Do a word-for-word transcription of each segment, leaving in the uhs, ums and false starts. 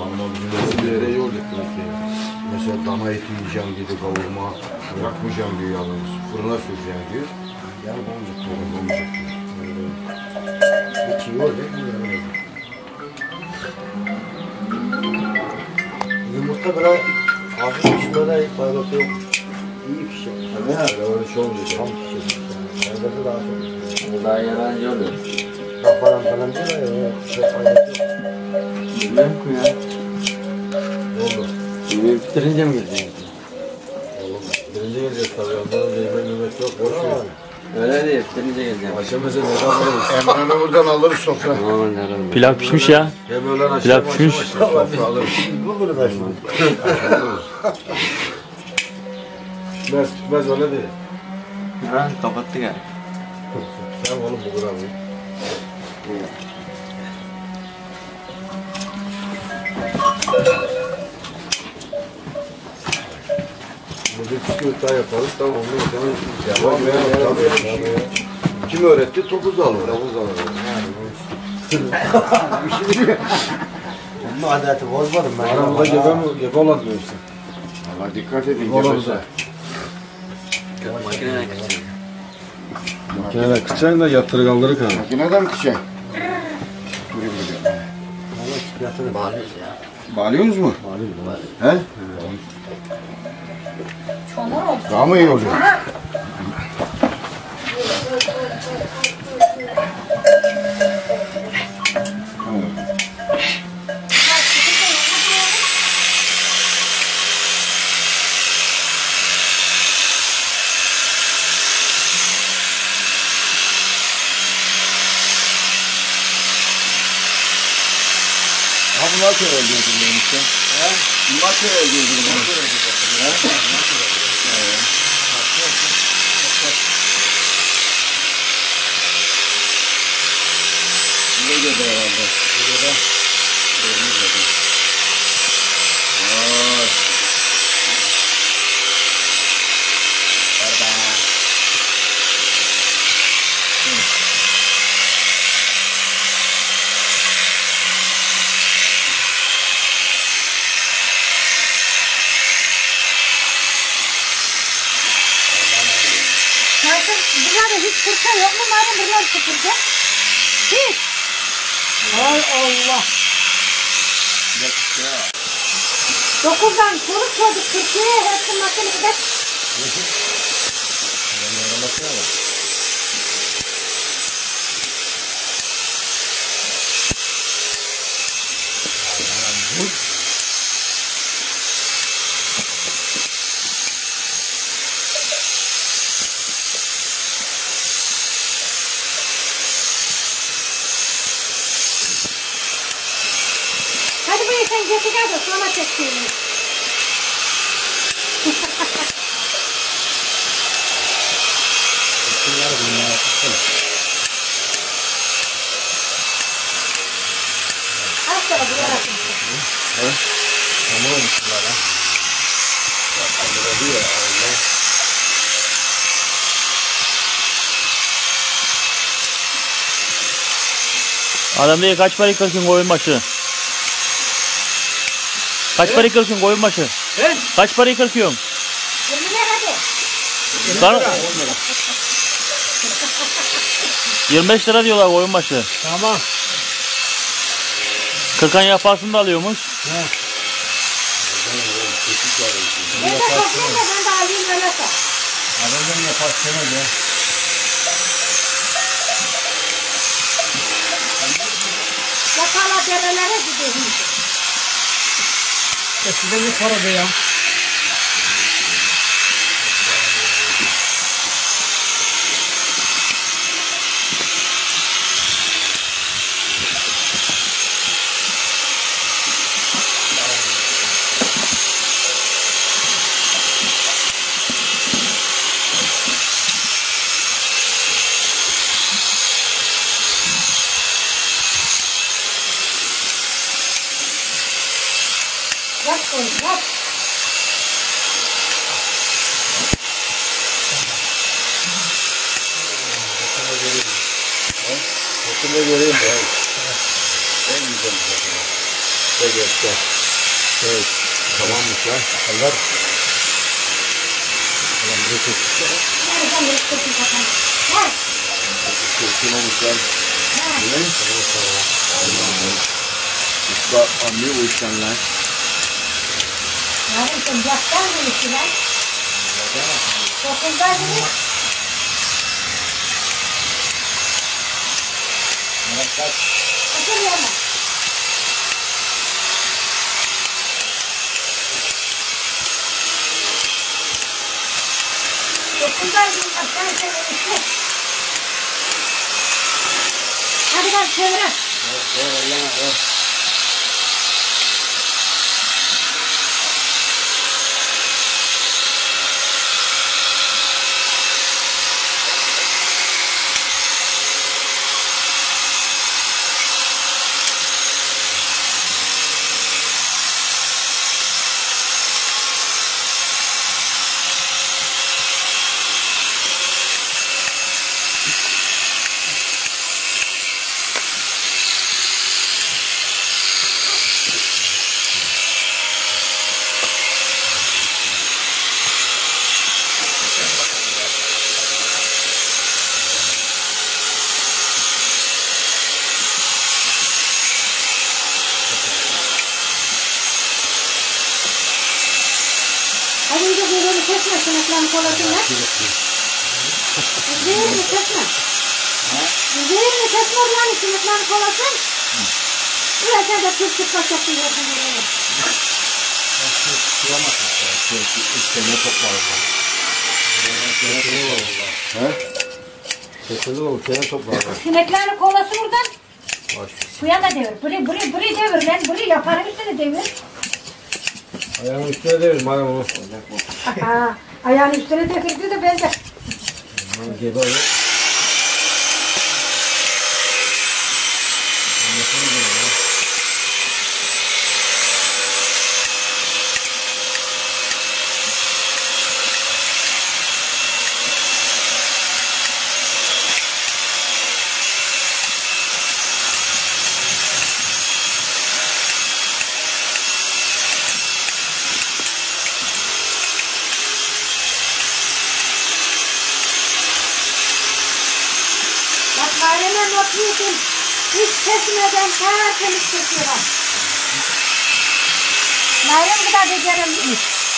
Ama bizim eskilere yol etmek yani. Mesela dana eti yiyeceğim dedi kavurma, yakmayacağım diyor yalnız, fırına süreceğim diyor. Yani olmayacak diyor, olmayacak diyor. Hiç iyi olacak mı yani? Yumurta biraz hafif pişmede faydası yok. İyi pişecek. Ne yani öyle şey olmayacak. Tam pişecek. Faydası daha çok. Daha yarancı oluyor. Kafadan falan değil ya, çok faydası yok. Bilmem ki ya. Ne oldu? Yemeği bitirince mi gireceksin? Oğlum, birinci geleceğiz tabii. Ondan önce yemek yemek yok. Boş ver. Öyle değil, bitirince geleceğim. Akşam mesela neden alırız? Emre'ni buradan alırız sofra. Aman Allah'ım. Pilav pişmiş ya. Hem öğlen akşam Pilav akşam pişmiş. akşam sofra alırız. Bu burada şimdi. Bitmez bitmez öyle değil. Ha, kapattı galiba. Tamam oğlum bu kadar. Burada küçük daha yaparız. Tamam ondan sonra devam ya. Kim öğretti? Topuz alır. Topuz alır. Bir şey değil. Bu adeti bozmadım ben. Aramızda gebe mi? Gebe olan diyorsun. Ama dikkat edin Olamıza. Makineyle kaçıyor. Makineler kıçayın da yatırganları kalır. Makineden mi kişi? Bağlıyoruz ya. Bağlıyorsunuz mu? Bağlıyoruz. He? Daha mı iyi oluyor? Abi nasıl öldürdün beni işte? He? Nasıl öldürdün beni? He? Ne dedi herhalde? Ne dedi? Ne dedi? Vay. Orada. Burada hiç fırça yok mu? Madem buralar süpürge. Hiç. Hay Allah. Dokuzdan çoluk çocuk Türkiye'ye hepsi makinede. Hadi bu sen getir hadi sonra çektiğini. Az sonra bir arasın. Tamam mısınlar ha? Burada diyor Allah. Adam diye kaç para kırkın koyun başı? Kaç para kırkın koyun başı? He? Kaç para kırkıyorsun? Yirmi lira hadi. Kar... yirmi beş lira diyorlar koyun başı. Tamam. Kırkan yapasını da alıyormuş. He. Ben de toplayayım da ben de alayım öyle sat. Aradan yaparsana be. Yakala derelere gidiyorum. Eskiden ne para be ya? Yap koy, yap. Bakın da göreyim ya. En güzel bir bakın. İşte göster. Evet. Tamammış lan. Allah. Allah bize çok Nereden geçtin bakalım? Ver. Kurşun olmuş lan. Ver. Ne? Allah'ım. Usta anlıyor bu işten lan. Yarın sen yaktan mı işi lan? Dokuzda gibi. Otur yanına. Dokuzda gibi yaktan sen işi. Hadi gel çevire. Hadi iyice kuyruğunu kesme, sınıflarını kolasınlar. Kuyruğunu kesme. Kuyruğunu kesme yani sınıflarını kolasın. Buraya sen de tuz tutmak yaptın yerden oraya. Tutamazsın. İsteme çok var. Kesildi mi? Kene top var. Sineklerini kolasın buradan. Baş. Suya da devir. Burayı, burayı, burayı devir lan. Burayı yaparım üstüne devir. Ayağımın üstüne devir. Madem onu. Aha, ayağını üstüne devirdi de ben de. Bana gebe olur. Bak Meryem'e not yedin. Hiç kesmeden tertemiz kesiyorlar. Meryem kadar beceremmiş.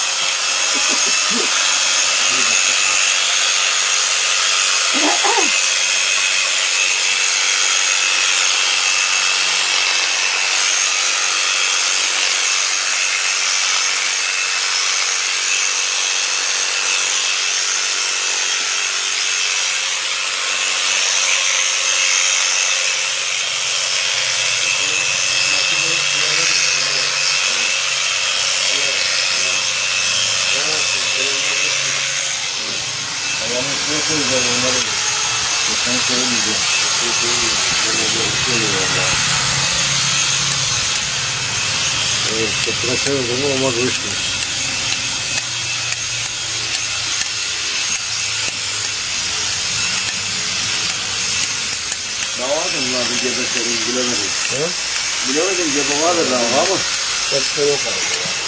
Ayağımın üstüne koyacağım onları. Sen söylemeyeceğim. Evet, sırtına çevirdim ama olmaz o işte. Ne vardı bunlar bir gebe senin bilemedim. He? Bilemedim gebe vardı daha ama. Başka yok abi ya.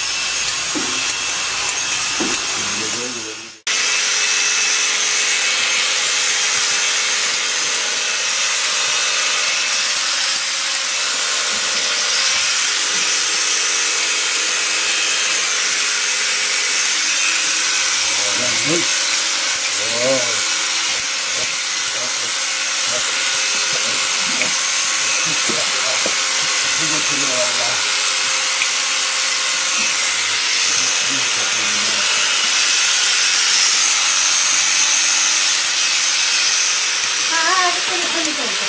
Ha, bir tane temiz oldu.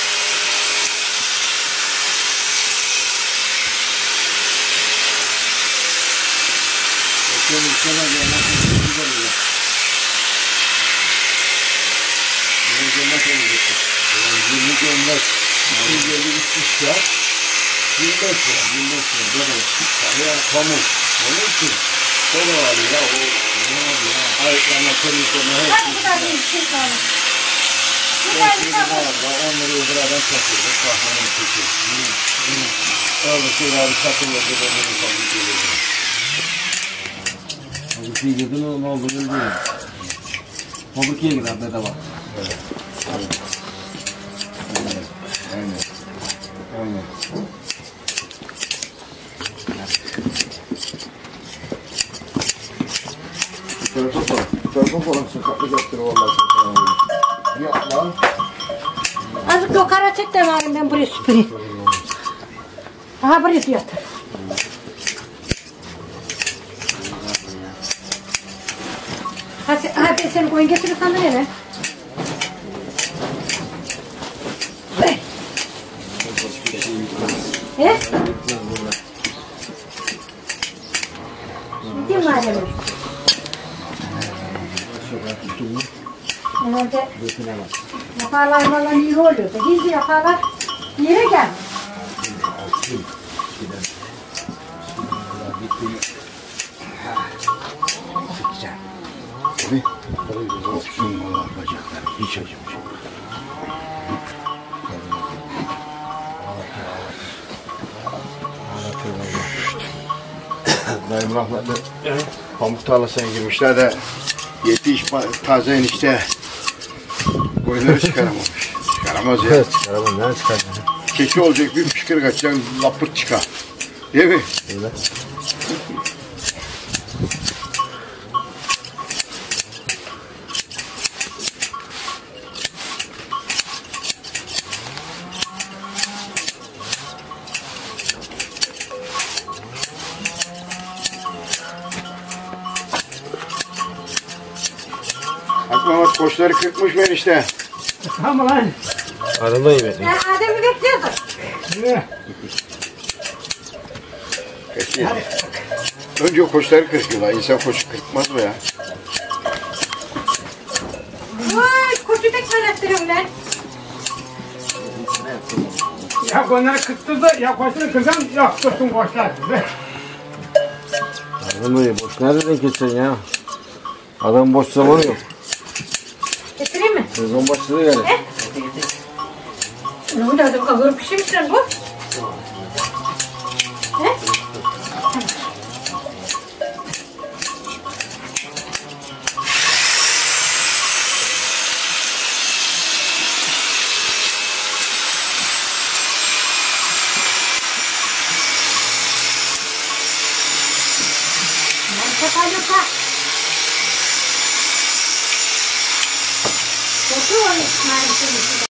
Bakıyorum istemez ya nasıl güzel oluyor. Bunu gömlek olacak. Yirmi gömlek. iki yüz elli üç yüz kağıt. Yirmi beş lira. yirmi beş lira. Bedava. Ya pamuk. Onun için çok ağır ya. O ne oldu ya? Ayıklarına, kemiklerine her Hadi bu da bir şey kaldı. Bir Ben tane şimdi kaldı. var da onları ızdıra'dan satıyoruz. Kahvenin kökü. Orada şöyle abi sakın yapıyor. Fabrikaya girdin o ne oldu bilmiyorum. Fabrikaya girer bedava. Evet. Evet. Aynen. Aynen. Bu tarafa falan. Bu tarafa falan sakatlık yaptırır vallahi. Ya lan. Azıcık yukarı çek de varım ben buraya süpüreyim. Aha buraya yatır. Hadi, hadi sen koyun getirir sandalyene. Ver. He? Gideyim madem. Herhalde yaparlar falan iyi oluyor da gizli yaparlar yere gel. Tabii. Tabii güzel. Olsun valla bacaklar. Hiç acımış. Dayım rahmetli pamuk tarlasına girmişler de yetiş taze enişte koyunları çıkaramamış. Çıkaramaz ya. Çıkaramam, nereden çıkaracağım? Keçi olacak bir pışkırık açacak lapırt çıkar. Değil mi? Öyle. Aklıma koçları kırpmış ben işte. Tamam lan. Aramayı ver. Ya Adem'i bekliyorduk. Ne? Peki. Önce koçları kırpıyorlar. İnsan koçu kırpmaz mı ya? Vay koçu tek söylettiriyorum lan. Ya onları kırktırdı, ya koşunu kırsan, yok dursun koşlar. Aramayı boş nereden geçeceksin ya? Adam boş zamanı yok. Getireyim mi? Sezon başladı yani. He? Ne oldu adam ağır pişirmiş lan bu? He? Kapalyoka. Koşu var.